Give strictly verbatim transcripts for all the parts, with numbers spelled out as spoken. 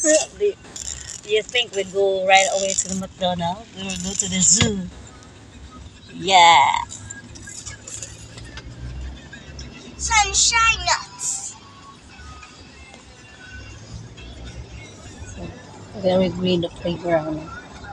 Do you think we'd go right away to the McDonald's? We will go to the zoo. Yeah. Sunshine nuts. Very green the playground.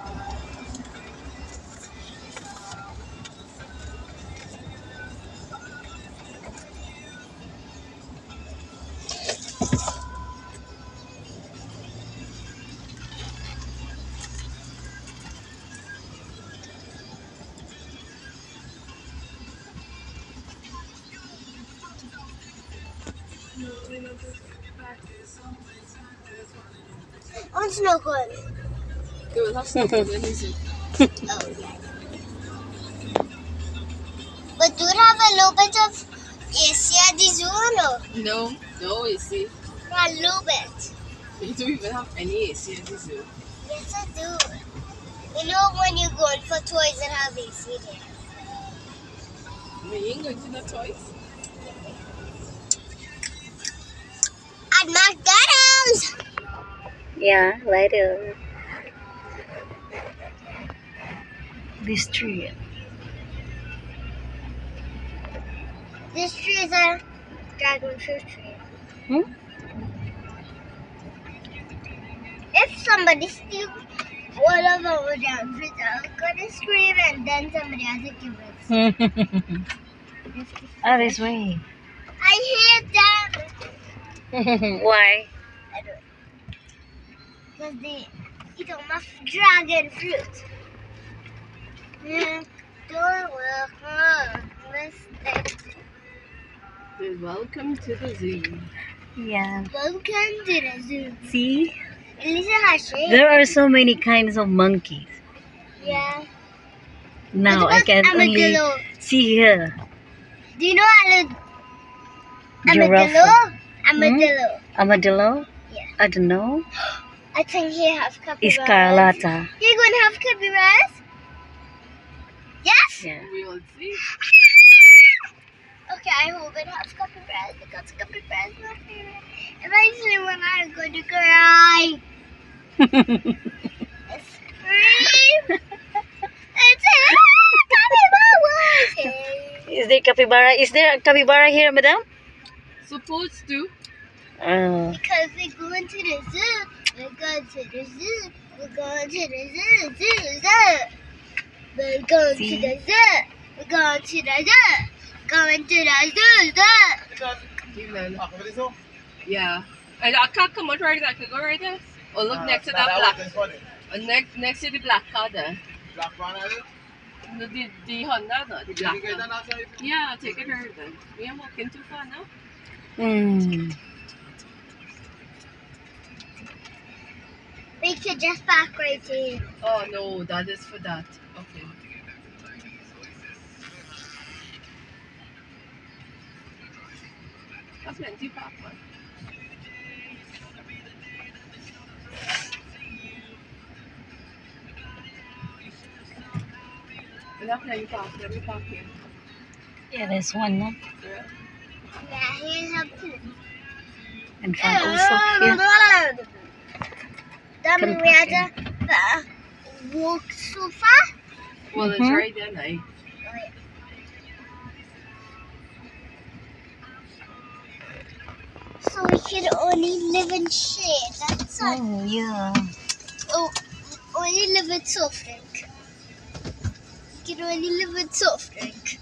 I want snow cone. They will have snow cone in the zoo. Oh, yeah. But do it have a little bit of A C at the zoo or no? No, no A C. Not a little bit. You don't even have any A C at the zoo. Yes, I do. You know when you're going for toys that have A C there. No, you ain't going to no toys. At McDonald's! Yeah, later. This tree. This tree is a dragon fruit tree. Hmm? If somebody steals one of our dragon fruits, I'm gonna scream and then somebody has to give it. Oh, this way. I hate them! Why? I don't Because they eat all my dragon fruit. Mm, don't work on mistake. Then welcome to the zoo. Yeah. Welcome to the zoo. See? Elisa has shape. There are so many kinds of monkeys. Yeah. Now What I about can only armadillo? see here. Do you know armadillo? Giraffe. Armadillo? Armadillo. Armadillo? Yeah. I don't know. I think he has capybaras. Escarlata. You're going to have capybaras? Yes? Yeah. We'll see. Okay, I hope it has capybaras because capybaras is my favorite. And I see when I'm going to cry. I scream. And say, ah, capybara! Is there capybara? Is there a capybara here, madam? Supposed to. Oh. Because we're going to the zoo. We're going to the zoo. We're going to the zoo, zoo, zoo. We're going See? to the zoo. We're going to the zoo. Going to the zoo, zoo. You know. Yeah. And I can't come out right there. I can go right there. Oh, look Uh, next to nah, that that black. was Uh, next, next to the black car there. Black one, is it? No, the, the Honda, no, the Did you black get car. that outside? Yeah, take it right then. We are walking too far now. Hmm. We could just park right here. Oh no, that is for that. Okay. That's plenty park, man. We have plenty park. Let me park here. Yeah, there's one, no? Yeah. Yeah, here's a pool. In front also. Here. That Come means we had back to uh, walk so far. Well, it's Mhm. right there now. So we can only live in shade. That's all. Oh, yeah. Oh, only live in soft drink. You can only live in soft drink.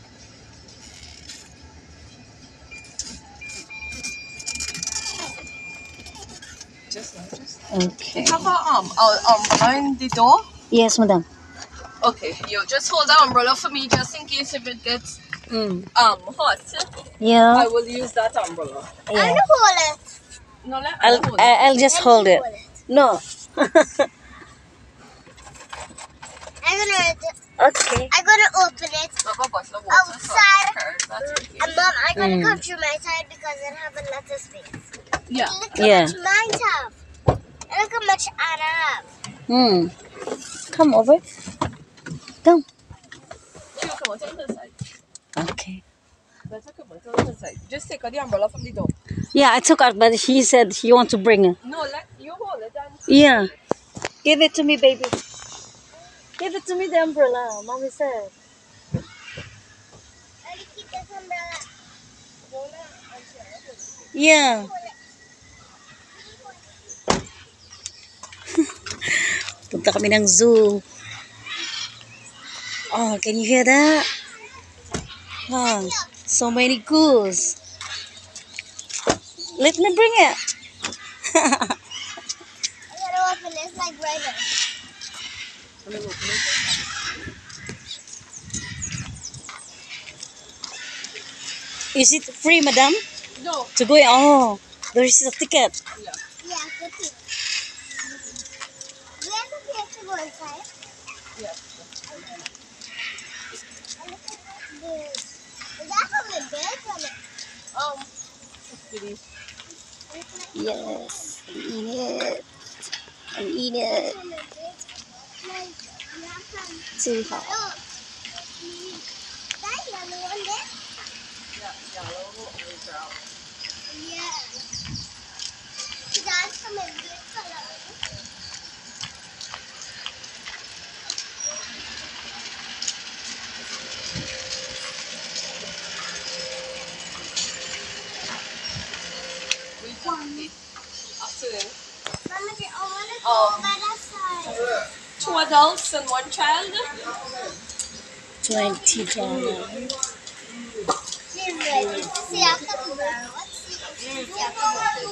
Just now, just. Okay. You have a um, uh, umbrella in the door? Yes, madam. Okay, you just hold the umbrella for me just in case if it gets Mm. um hot. Yeah. I will use that umbrella. Yeah. I'm gonna hold it. No, let I'll, hold it. I- I'll just Let hold me it. No. I'm gonna, Okay. I'm gonna open it. Look up, watch the water. Outside. So that's okay. And Mom, I'm gonna Mm. come through my side because I have a lot of space. Yeah. Look how Yeah. much mine have. And look how much Anna have. Hmm. Come over. Come. You come on, take the side. Okay. Let's come on, take the side. Just take out the umbrella from the door. Yeah, I took out, but he said he wants to bring it. No, let you hold it. Yeah. Give it to me, baby. Give it to me, the umbrella. Mommy said. Daddy, keep this umbrella. Yeah. Punta kami ng zoo. Oh, can you hear that? Huh. So many goose. Let me bring it. I gotta open this like right now. Is it free, madam? No. To go in? Oh, there is a ticket. Yeah. Yeah, good too. Where's the place to go inside? Yeah. And look at that bird. Is that from the bird or the... Um. Kitty. Yes, and eat it. And eat it. From the bird? Like, not from... Too hot. Oh. That yellow one there? Yeah. Yellow or brown. Yeah. So that's from a bird color. Which one? Afternoon. Mama, I want to go Um. by that side. Two adults and one child. Twenty dollars. They're ready to see after the bird. What's the after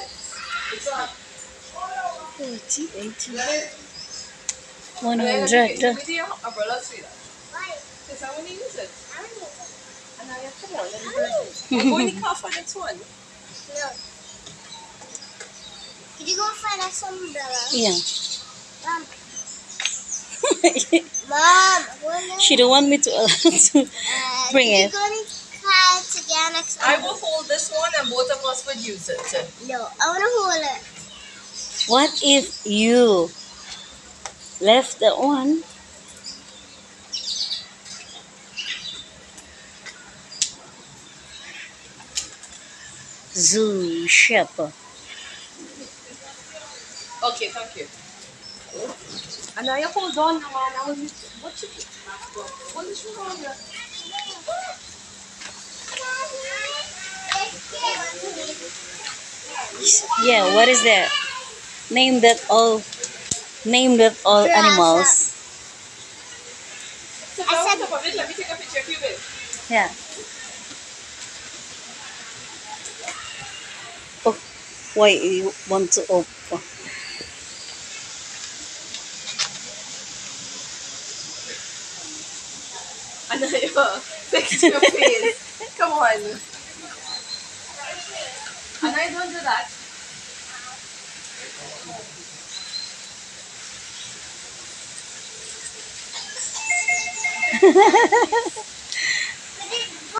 Forty, eighty. One And then hundred. with your umbrella, sweetheart. Why? Because I want to use it. I don't know. And now you have to come on. Let me bring it. I'm going to call for next one. No. Could you go find us some umbrella? Yeah. Mom. Mom, when She don't want me to, uh, to uh, bring could it. you go to car to get next I will hold this one and both of us would use it. No, I want to hold it. What if you left that one? Zoo shepherd. Okay, thank you. And now you hold on, man. I was what you what is wrong with Yeah, what is that? Name that all. Name that all Giraffe. animals. Sit down on top of it. Let me take a picture of you, babe. Yeah. Oh, why you want to open? And now you fix your face. Come on. And I don't do that.